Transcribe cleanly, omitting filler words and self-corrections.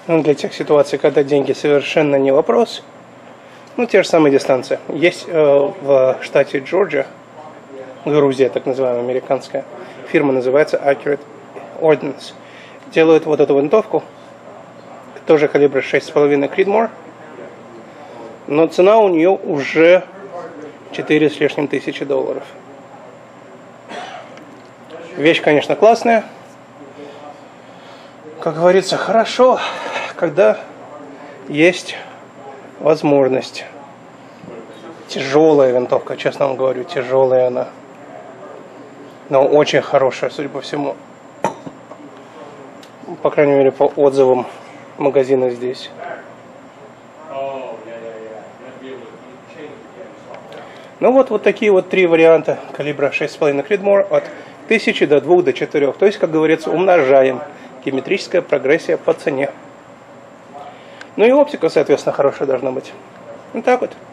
Ну, для тех ситуаций, когда деньги совершенно не вопрос. Ну, те же самые дистанции. Есть в штате Джорджия, Грузия, так называемая, американская, фирма называется Accurate Ordnance. Делают вот эту винтовку, тоже калибра 6,5 Creedmoor, но цена у нее уже 4 с лишним тысячи долларов. Вещь, конечно, классная. Как говорится, хорошо, когда есть возможность. Тяжелая винтовка, честно вам говорю, тяжелая она. Но очень хорошая, судя по всему. По крайней мере, по отзывам магазина здесь. Ну вот такие вот три варианта калибра 6,5 Creedmoor от 1000 до 2 до 4. То есть, как говорится, умножаем. Геометрическая прогрессия по цене. Ну и оптика, соответственно, хорошая должна быть. Вот так вот.